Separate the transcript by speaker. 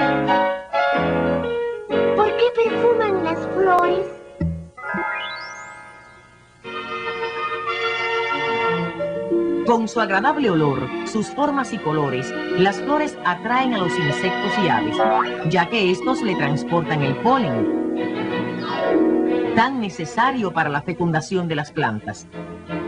Speaker 1: ¿Por qué perfuman las flores?
Speaker 2: Con su agradable olor, sus formas y colores, las flores atraen a los insectos y aves, ya que estos le transportan el polen, tan necesario para la fecundación de las plantas.